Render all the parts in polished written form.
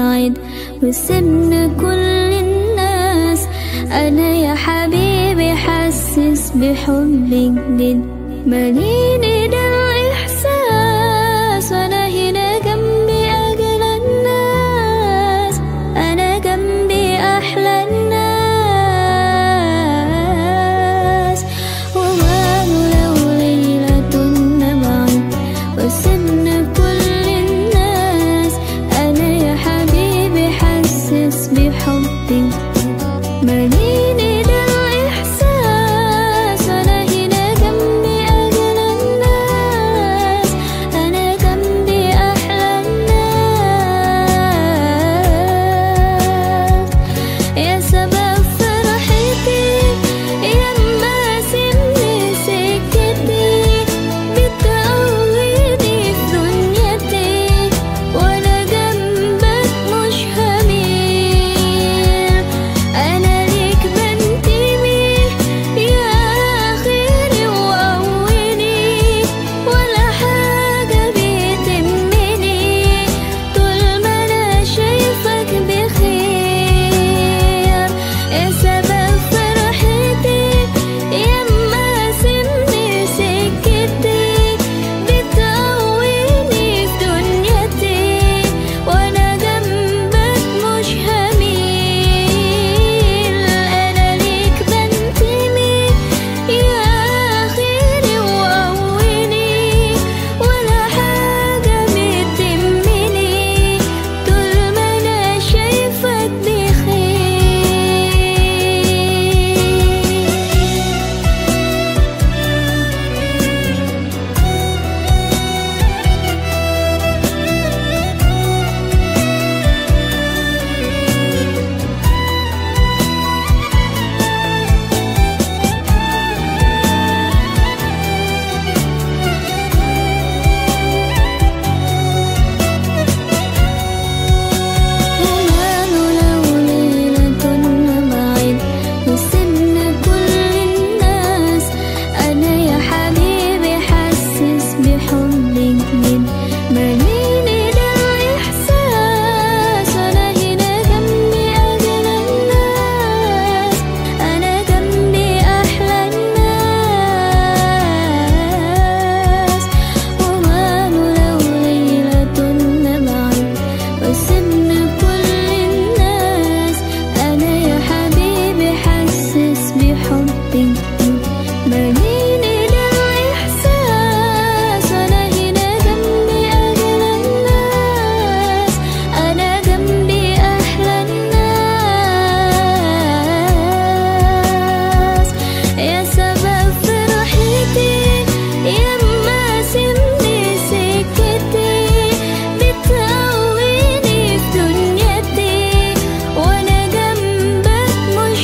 بعيد وسبنا كل الناس. أنا يا حبيبي حسس بحب جديد ماليني ده الإحساس، وأنا هنا جنبي أجل الناس، أنا جنبي أحلى الناس. وماله لو ليلة بعيد وسبنا كل الناس. أنا يا حبيبي حسس بحبي ماليني ده الإحساس، وأنا هنا جنبي أجل الناس، أنا جنبي أحلى الناس. يا سبب فرحتي يا مقاسمني سكتي، بتقويني في دنيتي وأنا جنبك مش هميل. أنا ليك بنتمي يا آخري وأولي، ولا حاجة بتهمني طول ما أنا شايفك بخير. يا سبب فرحتي يا مقاسمني سكتي، بتقويني في دنيتي وأنا جنبك مش هميل. أنا ليك بنتمي يا آخري وأولي، ولا حاجة بتهمني طول ما أنا شايفك بخير. وماله لو ليلة بعيد وسبنا كل الناس. أنا يا حبيبي حسس بحب جديد ماليني ده الإحساس، وأنا هنا جنبي أجل الناس، أنا جنبي أحلى الناس. وماله لو ليلة بعيد وسبنا كل الناس. أنا يا حبيبي حسس بحب جديد ماليني ده الإحساس، وأنا هنا جنبي أجل الناس، أنا جنبي أحلى الناس. يا سبب فرحتي يا مقاسمني سكتي، بتقويني في دنيتي وأنا جنبك مش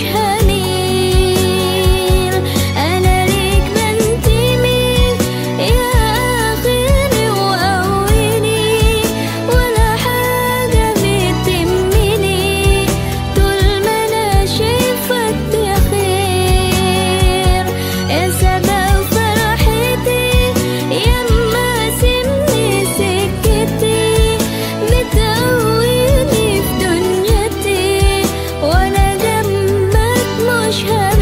هميل. أنا ليك بنتمي يا آخري وأولي، ولا حاجة بتهمني طول ما أنا شايفك بخير. يا سبب فرحتي يا مقاسمني سكتي، بتقويني في دنيتي وأنا جنبك مش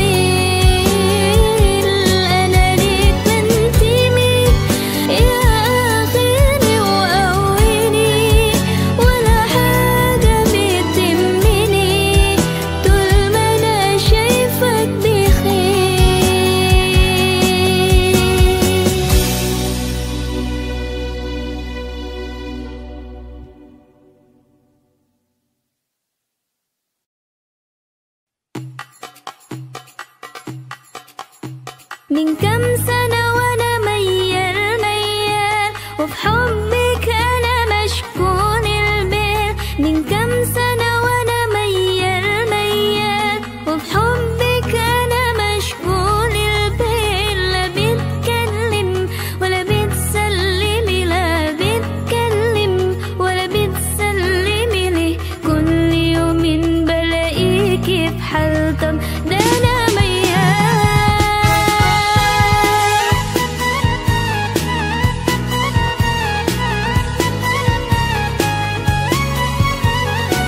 هميل. أنا ليك بنتمي يا آخري وأولي، ولا حاجة بتهمني طول ما أنا شايفك بخير. من كام سنة وأنا ميال ميال، وفي حبك أنا مشكون البال. من كام سنة وأنا ميال ميال، وفي حبك أنا مشكون البال. لا بتكلم ولا بتسلمي، لا بتكلم ولا بتسلمي ليه؟ كل يومين بلاقيكي في حال. طب ده أنا ميال.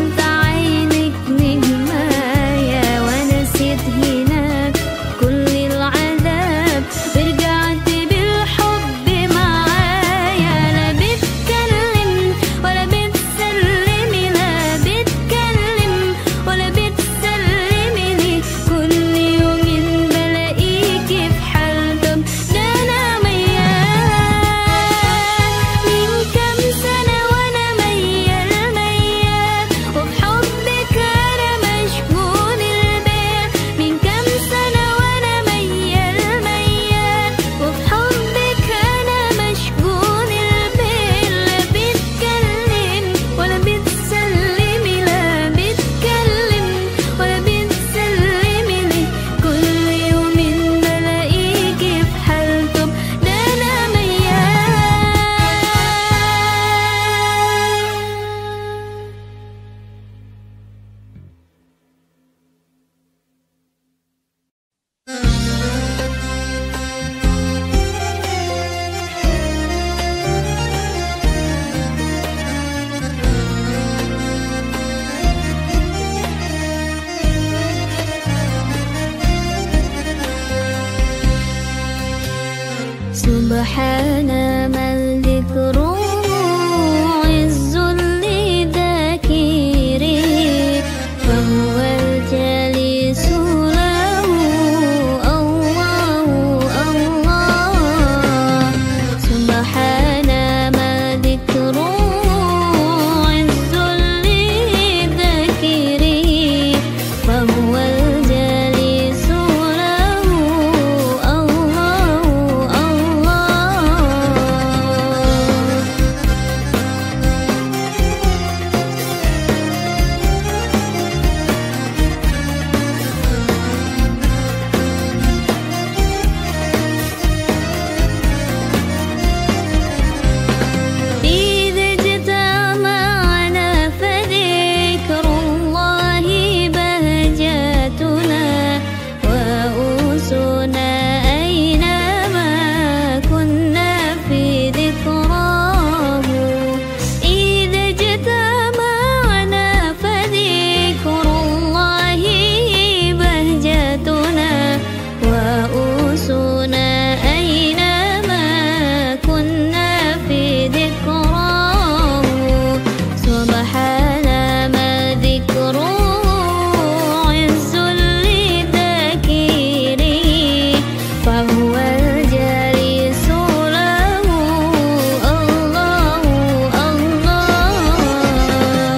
في عينك نجماية، ونسيت هناك كل العذاب، ورجعت بالحب معايا. لا بتكلم ولا بتسلمي، لا بتكلم ولا بتسلمي لي، كل يومين بلاقيكي في حال. طب ده أنا ميال من كام سنة وأنا ميال ميال، وبحبك أنا مشغول البال. من كام سنة وأنا ميال ميال، وبحبك أنا مشغول البال. لا بتكلم ولا بتسلمي، لا بتكلم ولا بتسلمي لي، كل يومين بلاقيكي في حال. طب ده أنا سبحان من ذكره عز لذاكره، فهو الجليس له الله الله. سبحان من ذكره عز لذاكره، فهو الجليس له الله إذا اجتمعنا فذكر الله بهجتنا، وأنسنا أينما كنا في ذكراه. إذا اجتمعنا فذكر الله بهجتنا، وأنسنا أينما كنا في ذكراه. سبحان ما ذكره عز لذاكره، فهو الجليس له الله الله.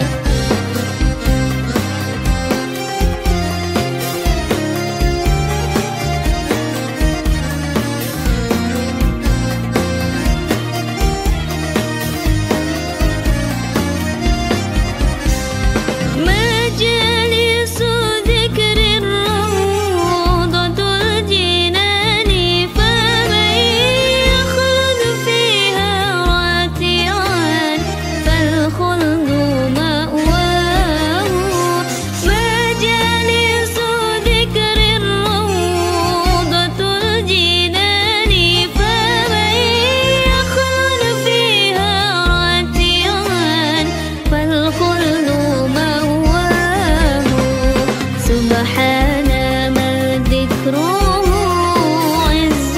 مجالس ذكر الروضة الجنان، فمن يخلد فيها راتعا فالخلد مأواه. مجالس ذكر الروضة الجنان، فمن يخلد فيها راتعا فالخلد مأواه. سبحان من ذكره عز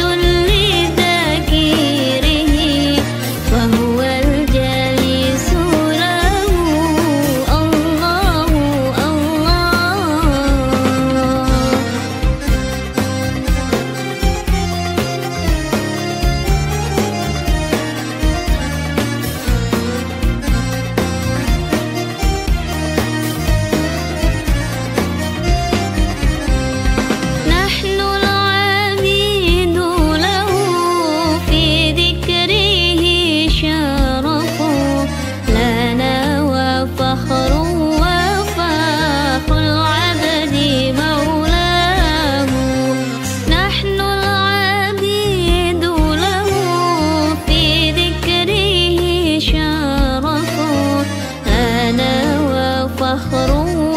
لذاكره، فهو الجليس له الله الله. نحن العبيد له في ذكره شرف، لنا وفخر وفاخر العبد مولاه. نحن العبيد له في ذكره شرف، لنا وفخر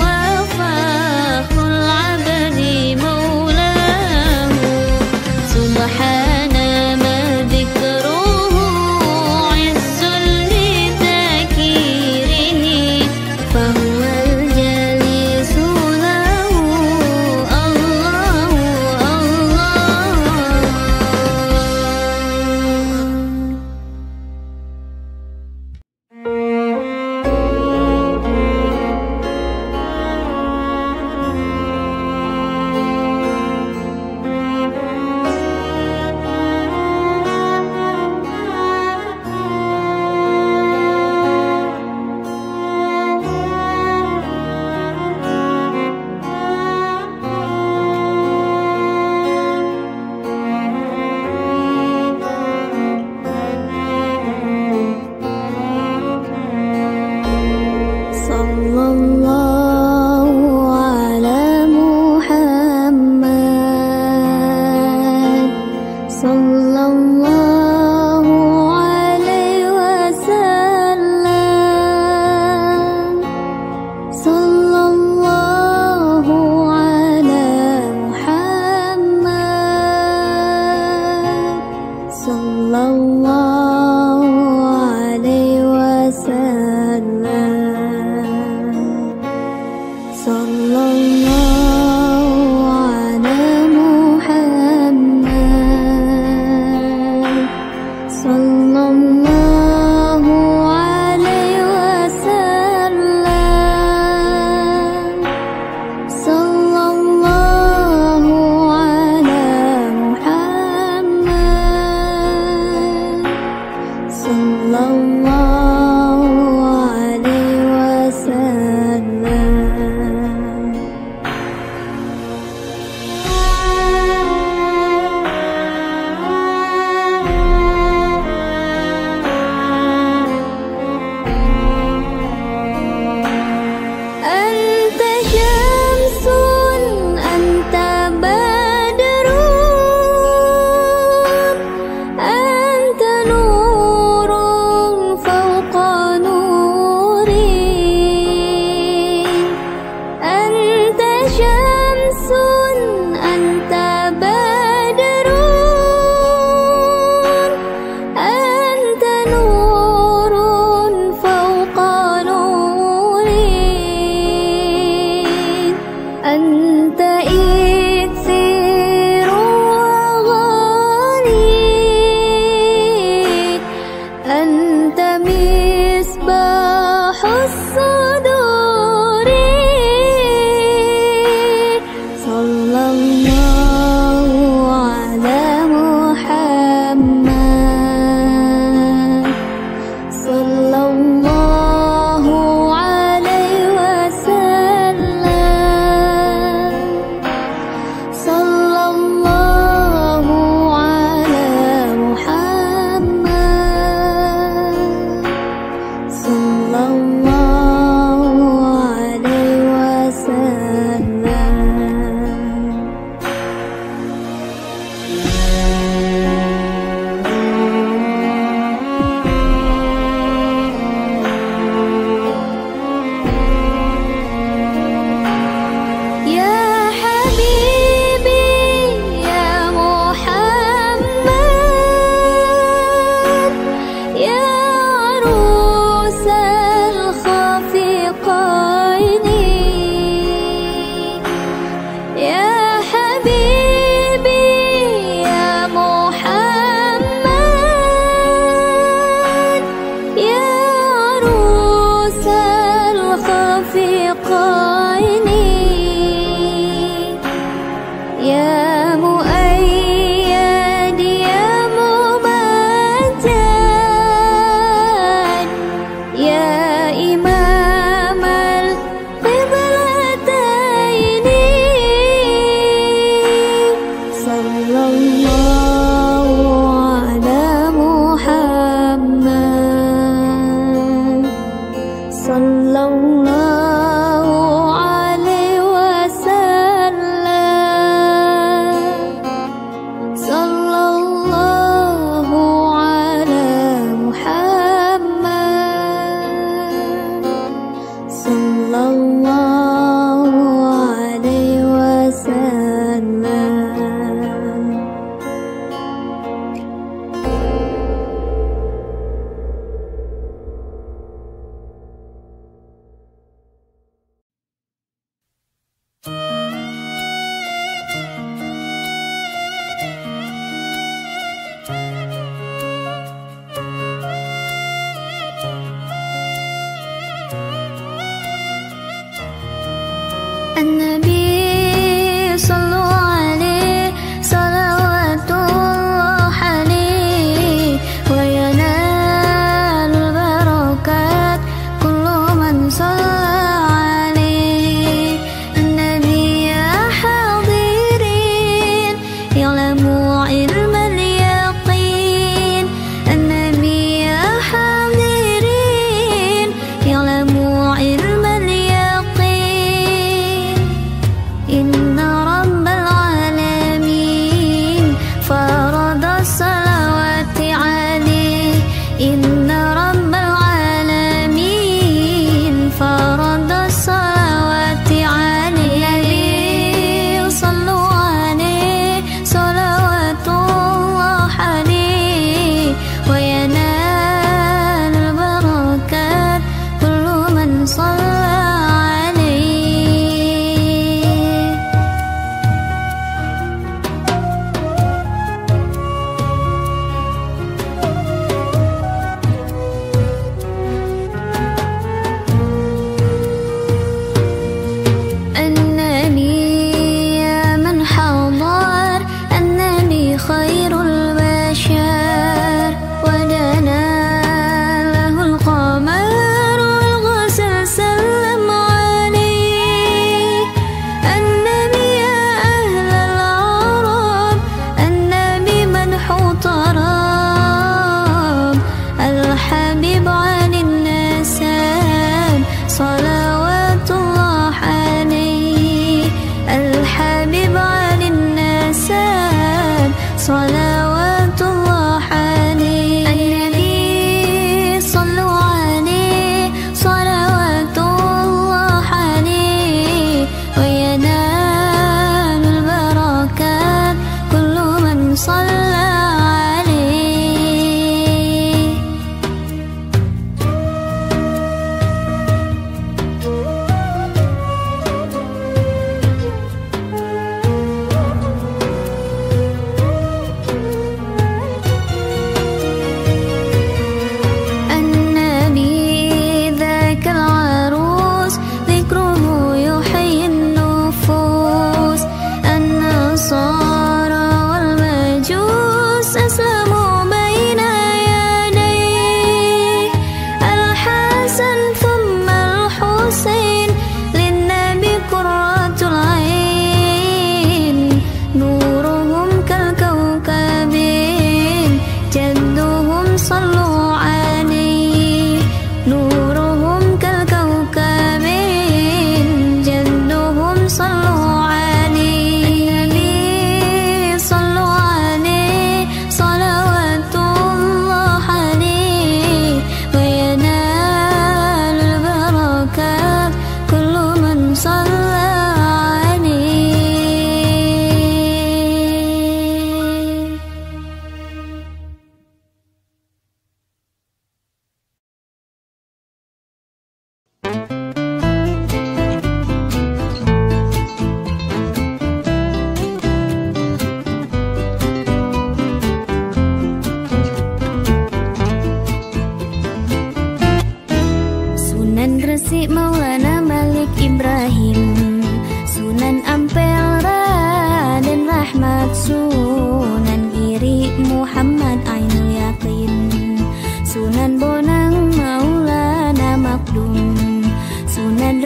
وفاخر العبد مولاه. سبحان ما ذكره عز لذاكره، فهو خائني يا مؤيد يا ممجد يا إمام القبلتين صلى الله على محمد صلى الله عليه وسلم صلى الله على محمد صلى الله عليه وسلم. النبي صلوا عليه صلوات الله عليه وينال البركات كل من صلى عليه. النبي يا حاضرين يعلموا علم اليقين النبي يا حاضرين يعلموا علم اليقين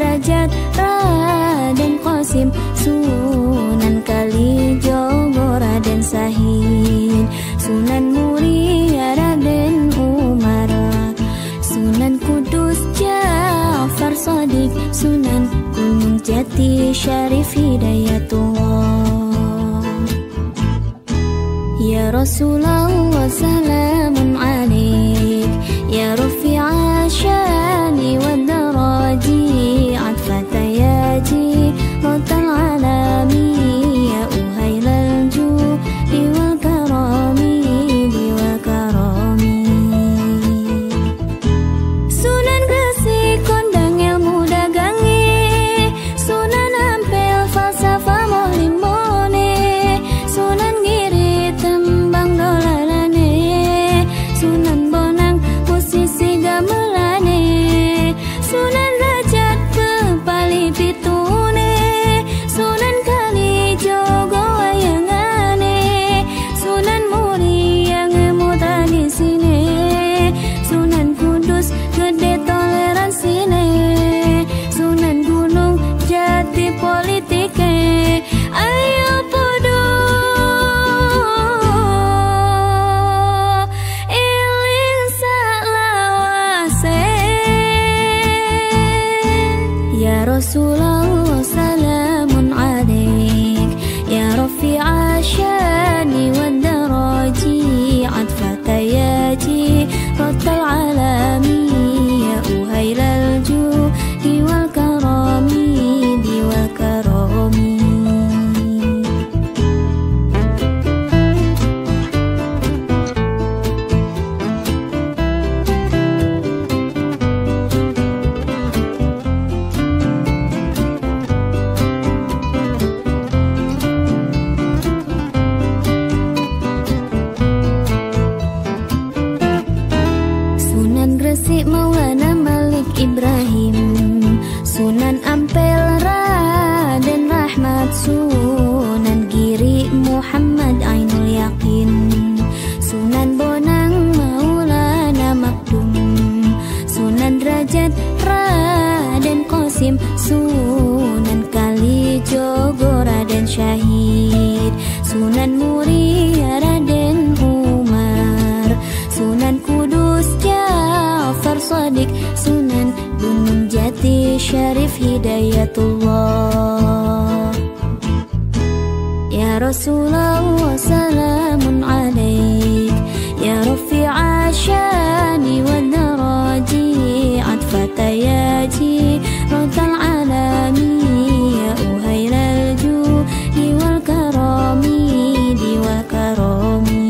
Derajat Raden Qasim, Sunan Kalijogo Raden Sahid, Sunan Muria Raden Umar, Sunan Kudus Ja'far Shadiq, Sunan Gunung Jati Syarif Hidayatullah. Ya Rasulullah salamun alaik, ya Rafi'a syani wa daraji, atfata yaji rotal alami, ya uhailal judi wal karami, diwa karami. Sunan Gresik kondang ilmu dagangi, Sunan Ampel falsafah mohlimone, Sunan Giri tembang dolalane, Sunan Bonang musisi gamelane, Sunan Derajat pepali pitune, Sunan Kalijogo wayangane, Sunan Muria ngemu tradisine, Sunan Kudus gede toleransine, Sunan Gunung Jati politike. Ayo podo eling salawase, ya Rasulullah salamun alaik, ya Rafi'a syani wa daraji, atfata yaji rotal alami, ya uhailal judi wal karami, diwa karami. Sunan Gresik Maulana Malik Ibrahim, Sunan Ampel Raden Rahmat, Sunan Giri Muhammad Ainul Yakin, Sunan Bonang Maulana Makdum, Sunan Derajat Raden Qasim, Sunan Kalijogo Raden Syahid, Sunan Muria Raden Umar, Sunan Kudus Ja'far Shadiq, Sunan Gunung Jati Syarif Hidayatullah. Ya Rasulullah salamun alaik, ya Rafi'a syani wa daraji, atfata yaji rotal alami, ya uhailal judi wal karami, diwa karami.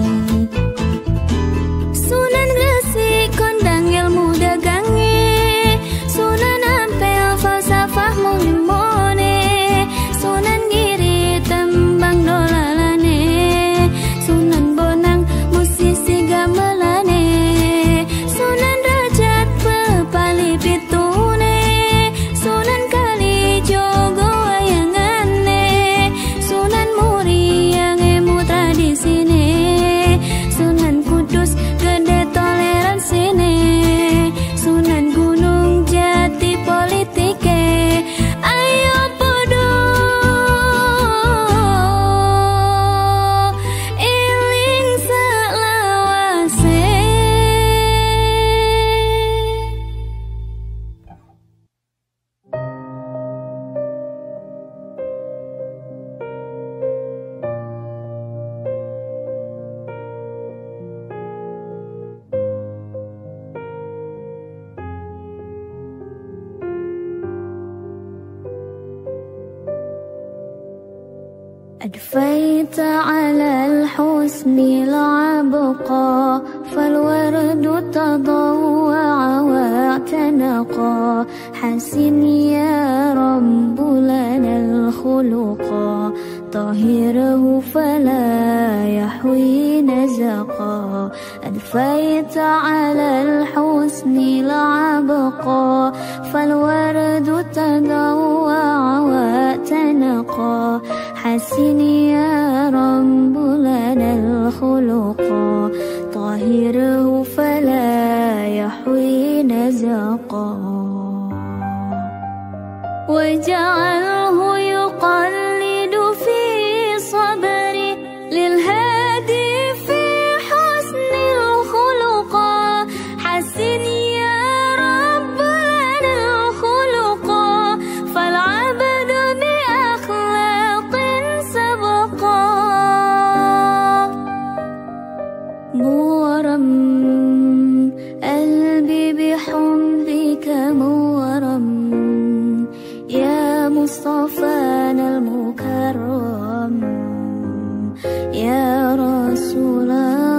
Sunan Gresik kondang ilmu dagangi, Sunan Ampel falsafah mohlimone, Sunan Giri tembang dolalane, Sunan Bonang musisi gamelane, Sunan Derajat pepali pitune, Sunan Kalijogo wayangane, Sunan Muria ngemu tradisine, Sunan Kudus gede toleransine, Sunan Gunung Jati politike. Ayo podo eling salawase. أدفيت على الحسن العبقى، فالورد تضوع واعتنقا، حسن يا رب لنا الخلقا، طهره فلا يحوي نزقا. أدفيت على الحسن العبقى، فالورد تضوع واعتنقا، حسن يا رب لنا الخلقا، طهره فلا يحوي نزقا. واجعله يقلد في صبري للهادي في حسن الخلقا. حسن يا رب لنا الخلقا فالعبد بأخلاق سبقا. مورم قلبي بحبك مورم يا مصطفانا المكرم يا رسول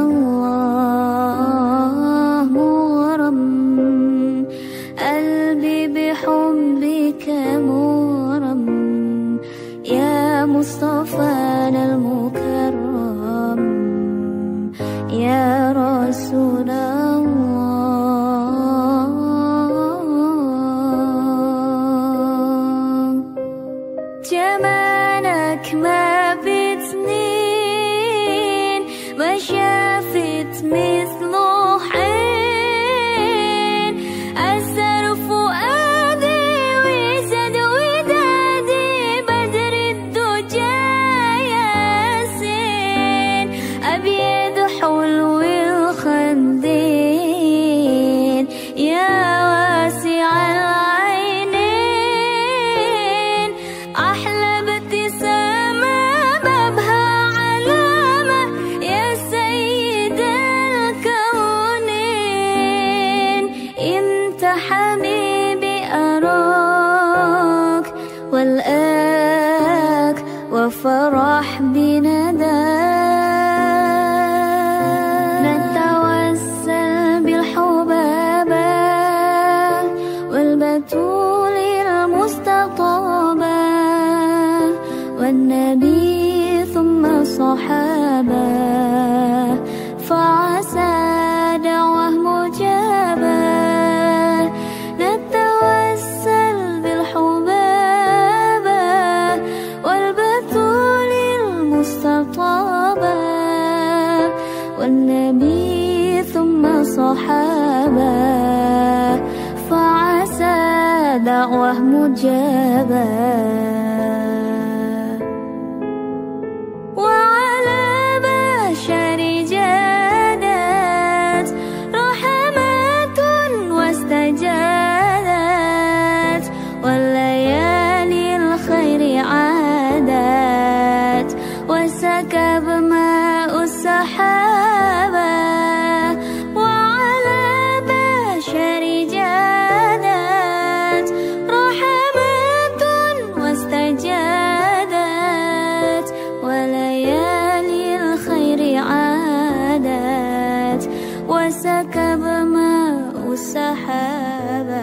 الله. مورم قلبي بحبك مورم يا مصطفانا المكرم يا رسول الله. جمالك ما بتنين ما شافت مثله حين. أثر فؤادي وزاد ودادي بدر الدجى ياسين. أبيض حلو الخدين يا واسع العينين. أحلى ابتسامة بابها علامة يا سيد الكونين. انت حبيبي أراك والآك وفرح بنداك. نتوسل بالحبابة والبتول المستطابة والنبي ثم صحابة فعسى دعوة مجابة. نتوسل بالحبابة والبتول المستطابة والنبي ثم صحابة فعسى دعوة مجابة. وعلى بشر جادت رحمات واستجادت والليالي الخير عادت وسكب ماء السحابة. وعلى بشر جادت رحمات واستجادت وليالي الخير عادت وسكب ماء السحابة.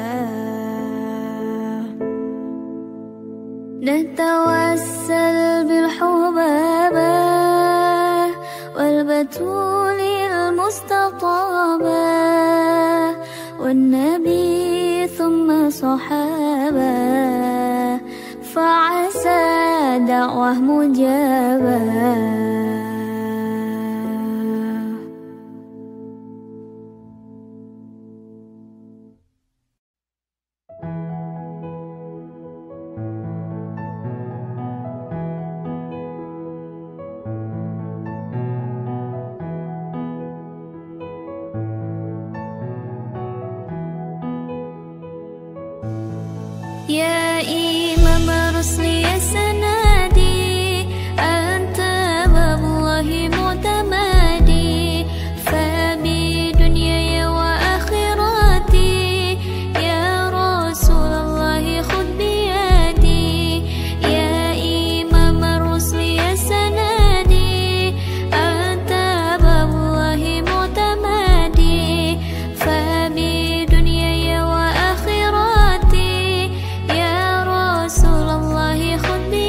نتوسل بالحبابة والبتول المستطابة والنبي ثم صحابة فعسى دعوة مجابة. يا إمام الرسل يا سنادي أنت باب الله معتمدي فبدنياي وآخرتي يا رسول الله خذ بيدي. يا إمام الرسل يا سنادي أنت باب الله معتمدي فبدنياي وآخرتي يا رسول الله خذ بيدي.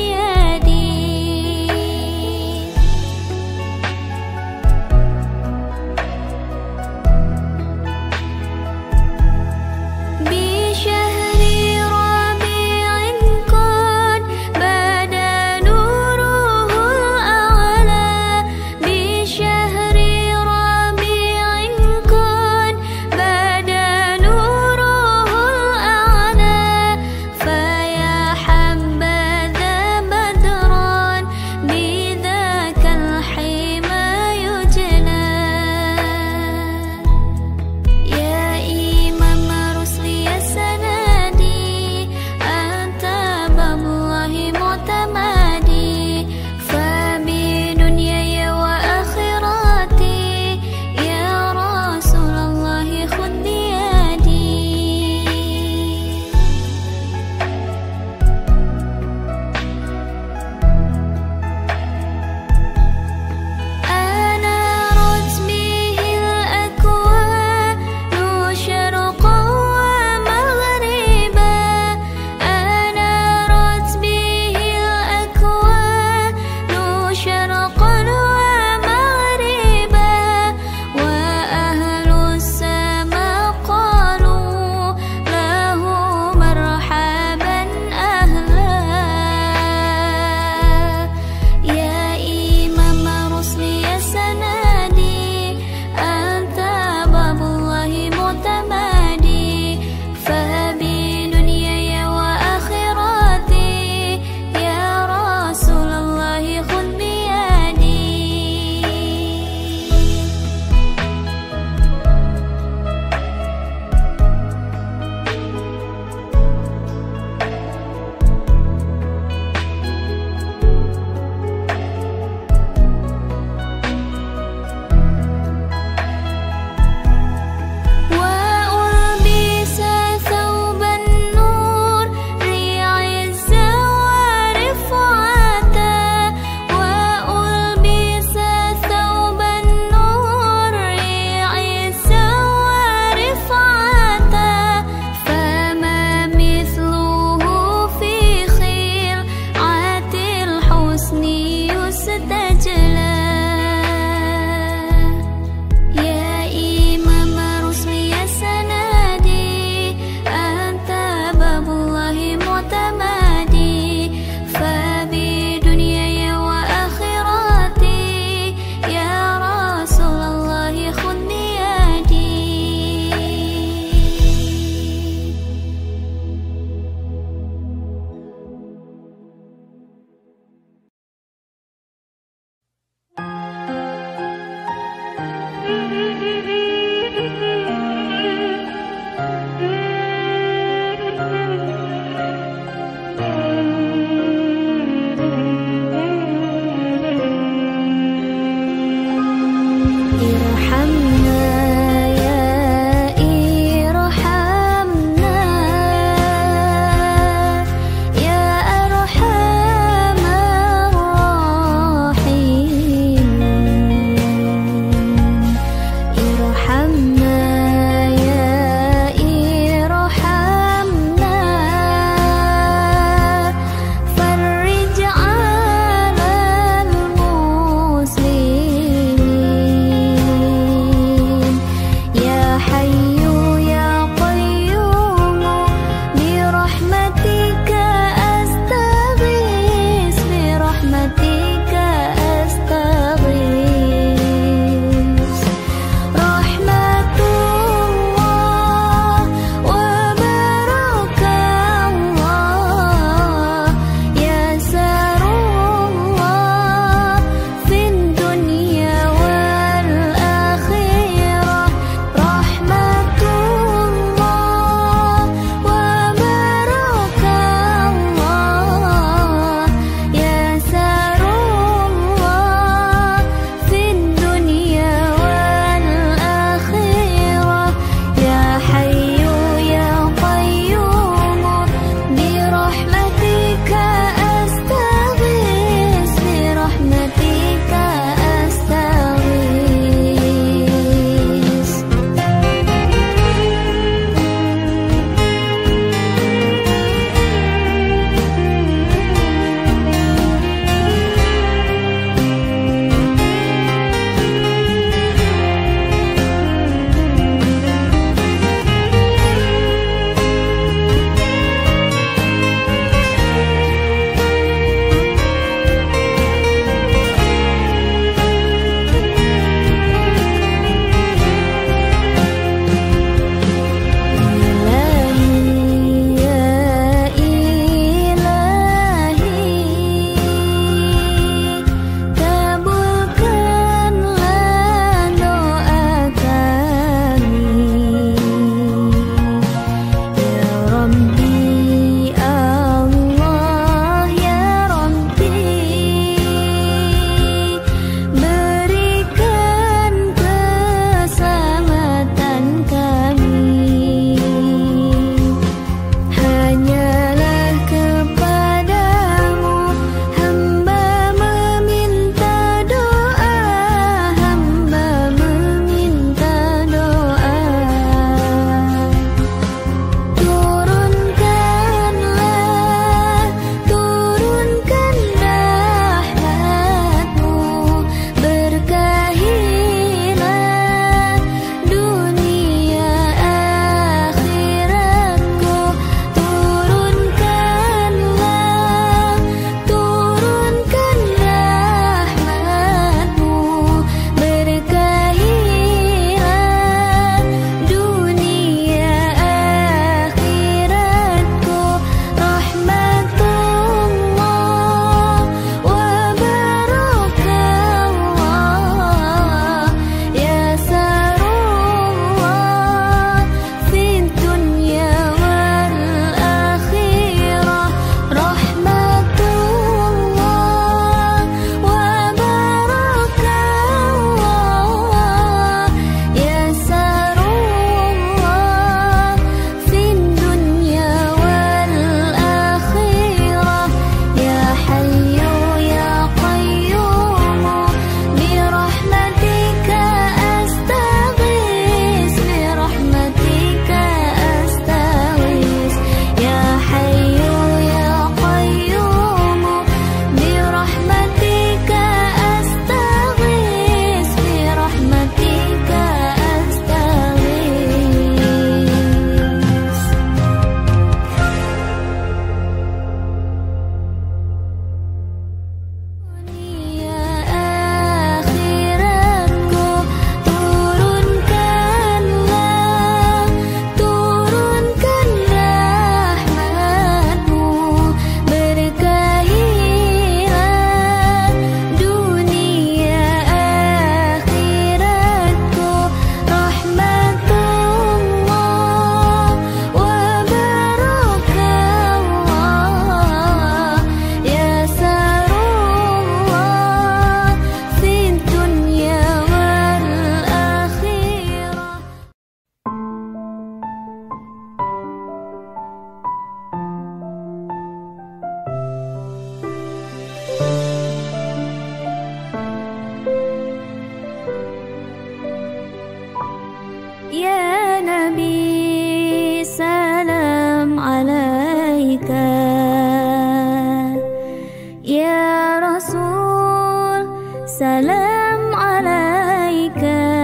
سلام عليك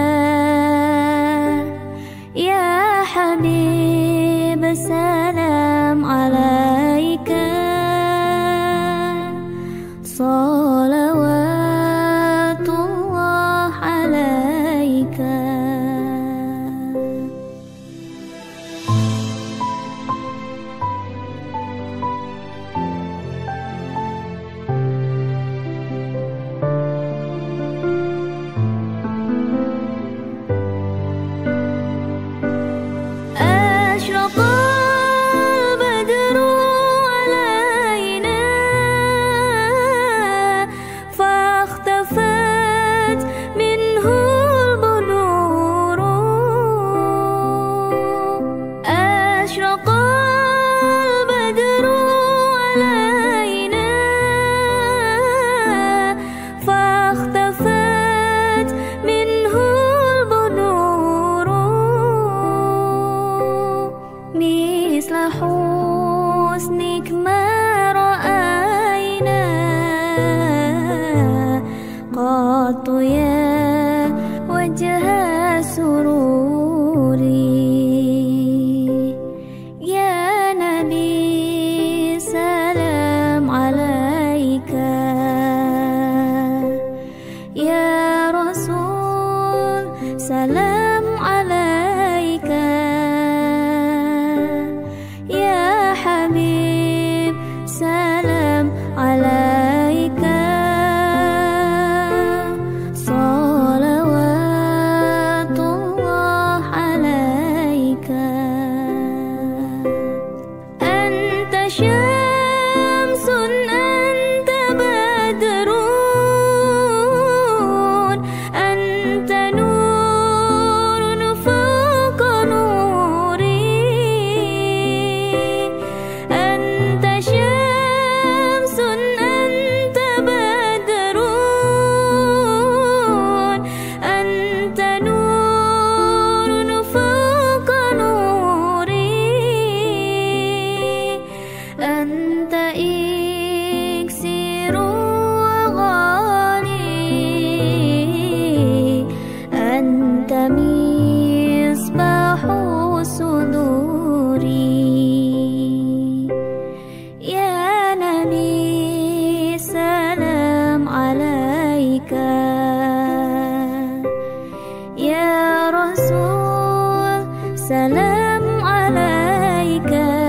يا حبيب سلام عليك صلوات الله عليك أشرق البدر علينا فاختفت منه البدور أشرق البدر علينا فاختفت منه البدور مثل حسنك ما رأينا قط يا وجه سروري يا نبي سلام عليك يا رسول سلام عليك يا حبيب سلام عليك صلوات الله عليك أنت شمس أنت بدر أنت نور فوق نوري أنت شمس أنت بدر أنت نور فوق نوري أنت إكسير وغالي أنت مصباح صدوري يا نبي سلام عليك يا رسول سلام عليك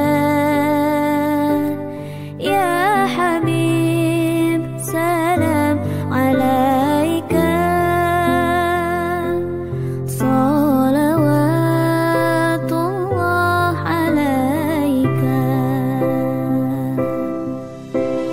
يا حبيب سلام عليك صلوات الله عليك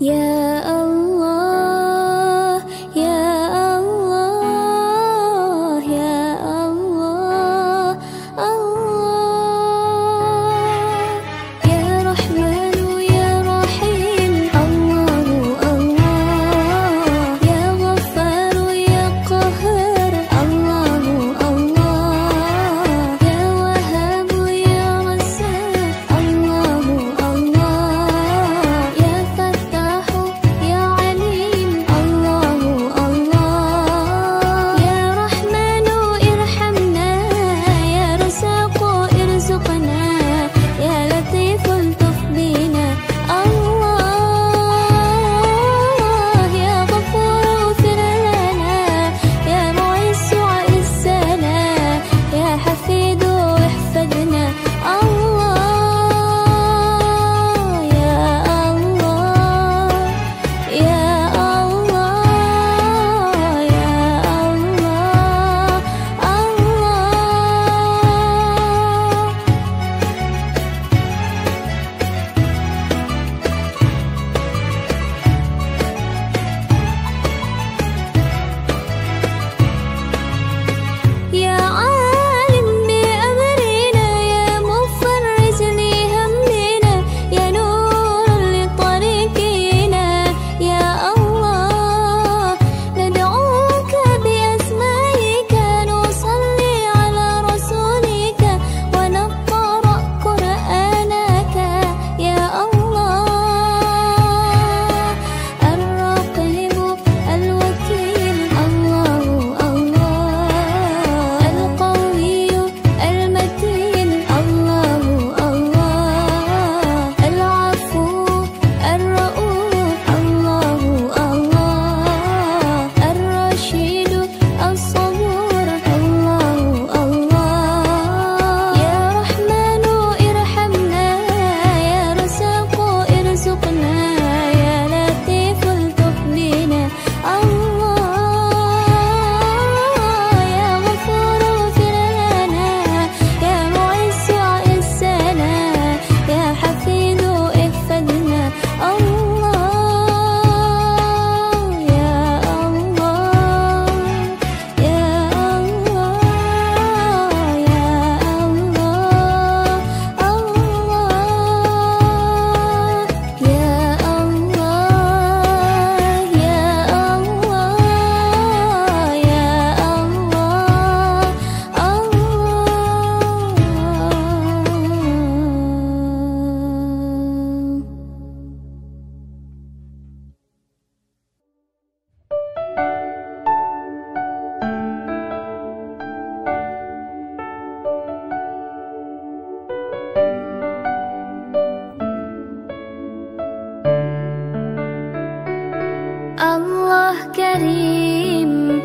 كريم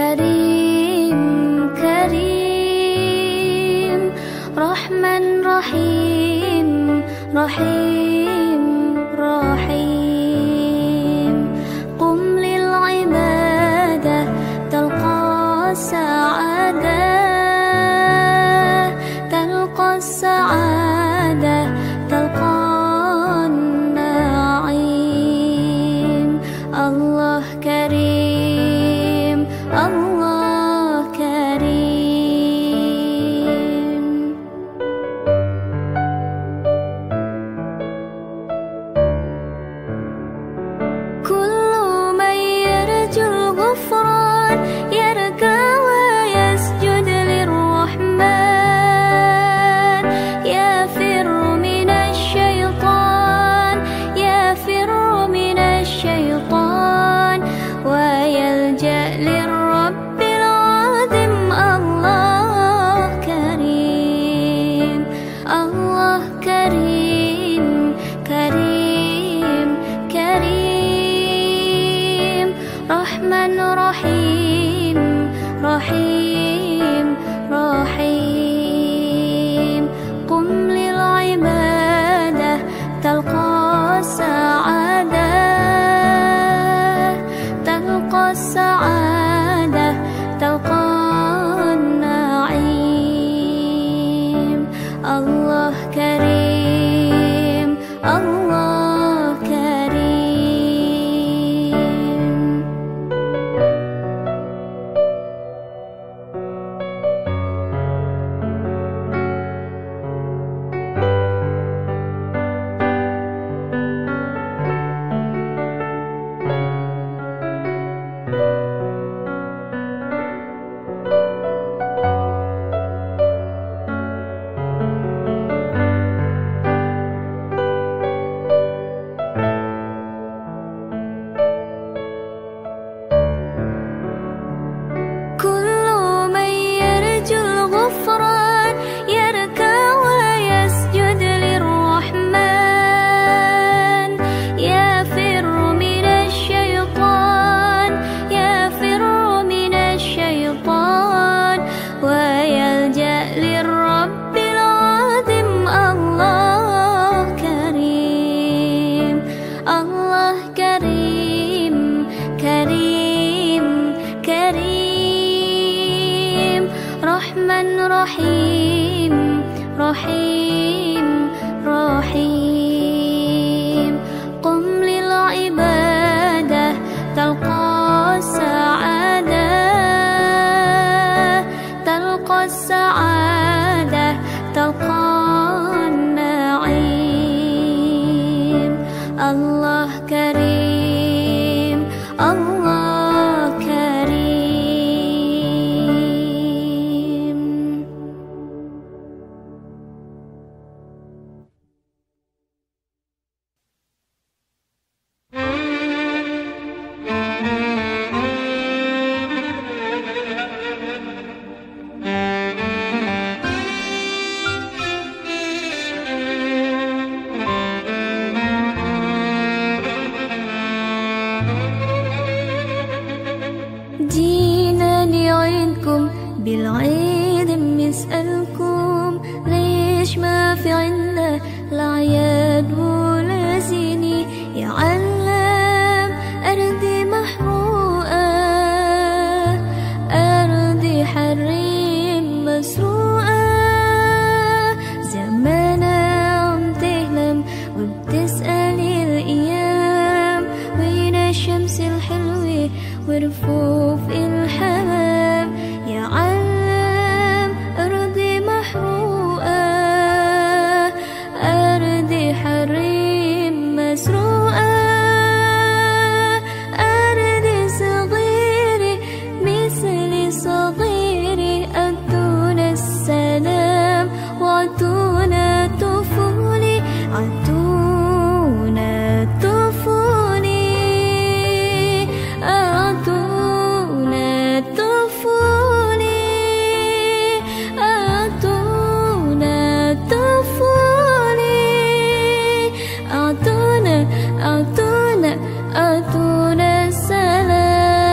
كريم كريم رحمن رحيم رحيم رحيم قم للعبادة تلقى السعادة تلقى السعادة تلقى النعيم الله كريم الله كريم كل من يرجو الغفران يركع ويسجد للرحمن يفر من الشيطان يفر من الشيطان ويلجأ للرب العظيم الله كريم الله كريم كريم كريم رحمن رحيم رحيم رحيم قم للعبادة تلقى السعادة تلقى السعادة تلقى النعيم الله كريم الله كريم رحمن رحيم رحيم رحيم قم للعبادة تلقى السعادة تلقى السعادة تلقى النعيم الله كريم الله كريم. جينا نعيدكم بالعيد بنسألكم ليش ما في عنا الأعياد ولا زينة يا علام أرضي محروقة أرضي حريم مسروقة زمانها عم تهلم وبتسألي الأيام وين الشمس الحلوة ورفوف الحمام يا علام أرضي محروقة أرضي حريم مسروقة أرضي صغيرة مثلي صغيرة أعطونا السلام وأعطونا طفولي أعطونا طفولي أعطونا طفولي أعطونا طفولي أعطونا أعطونا أعطونا السلام.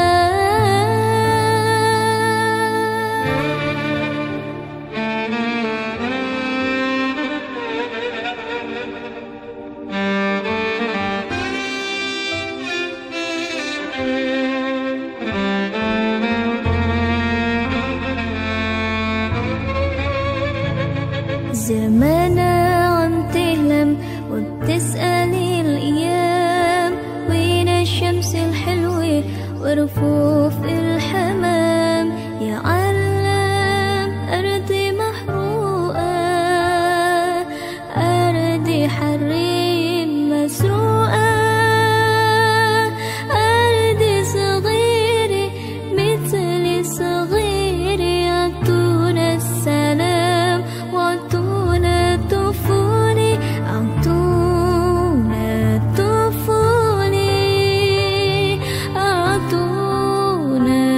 زمانها عم تهلم وبتسألي الأيام وين الشمس الحلوة ورفوف الحمام يا علام أرضي محروقة أرضي حريم مسروقة أرضي صغيرة مثلي صغيرة أعطونا السلام وأعطونا طفولي أعطونا طفولي أعطونا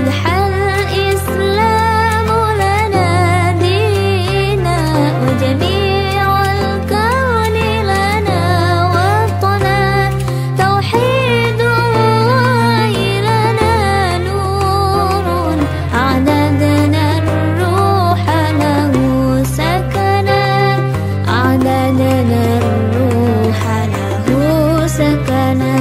أضحى الإسلام لنا دينا وجميع الكون لنا وطنا توحيد الله لنا نور أعددنا الروح له سكنا أعددنا الروح له سكنا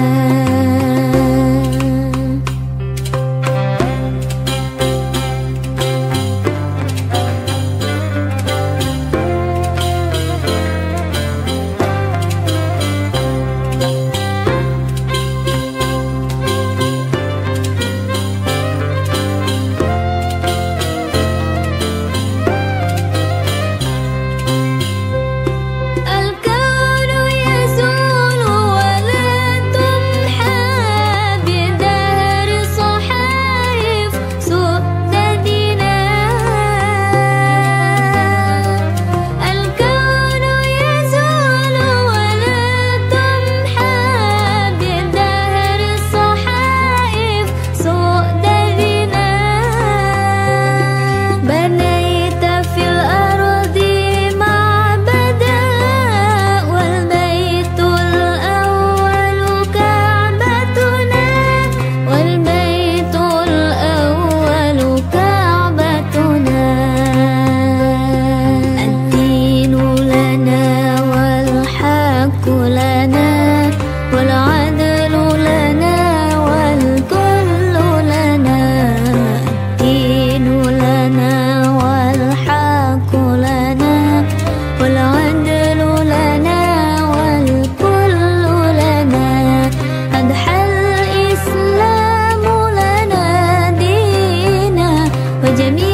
جميل